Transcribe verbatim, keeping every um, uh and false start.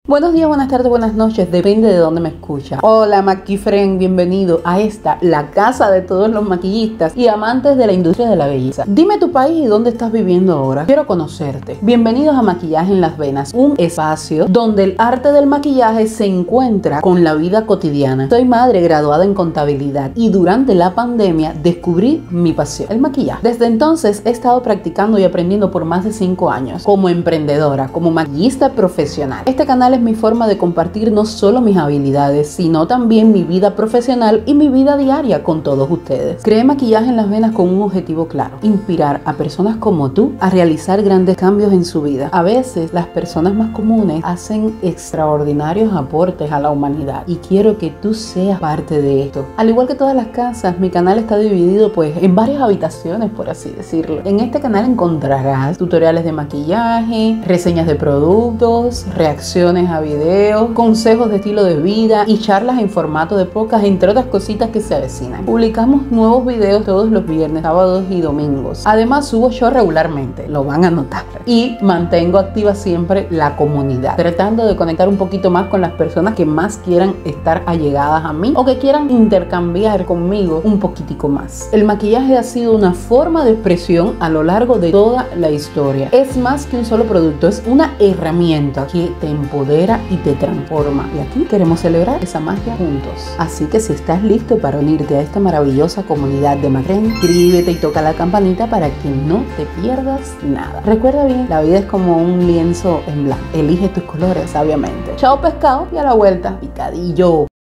Buenos días, buenas tardes, buenas noches, depende de dónde me escucha. Hola MaquiFriend, bienvenido a esta, la casa de todos los maquillistas y amantes de la industria de la belleza. Dime tu país y dónde estás viviendo ahora. Quiero conocerte. Bienvenidos a Maquillaje en Las Venas, un espacio donde el arte del maquillaje se encuentra con la vida cotidiana. Soy madre graduada en contabilidad y durante la pandemia descubrí mi pasión, el maquillaje. Desde entonces he estado practicando y aprendiendo por más de cinco años como emprendedora, como maquillista profesional. Este canal es mi forma de compartir no solo mis habilidades, sino también mi vida profesional y mi vida diaria con todos ustedes. Creé Maquillaje en Las Venas con un objetivo claro: inspirar a personas como tú a realizar grandes cambios en su vida. A veces las personas más comunes hacen extraordinarios aportes a la humanidad y quiero que tú seas parte de esto. Al igual que todas las casas, mi canal está dividido pues en varias habitaciones, por así decirlo. En este canal encontrarás tutoriales de maquillaje, reseñas de productos, reacciones a videos, consejos de estilo de vida y charlas en formato de podcast, entre otras cositas que se avecinan. Publicamos nuevos videos todos los viernes, sábados y domingos. Además subo yo regularmente, lo van a notar. Y mantengo activa siempre la comunidad, tratando de conectar un poquito más con las personas que más quieran estar allegadas a mí o que quieran intercambiar conmigo un poquitico más. El maquillaje ha sido una forma de expresión a lo largo de toda la historia. Es más que un solo producto, es una herramienta que te empodera y te transforma. Y aquí queremos celebrar esa magia juntos. Así que si estás listo para unirte a esta maravillosa comunidad de MaquiFriend, inscríbete y toca la campanita para que no te pierdas nada. Recuerda bien, la vida es como un lienzo en blanco. Elige tus colores sabiamente. Chao pescado y a la vuelta, picadillo.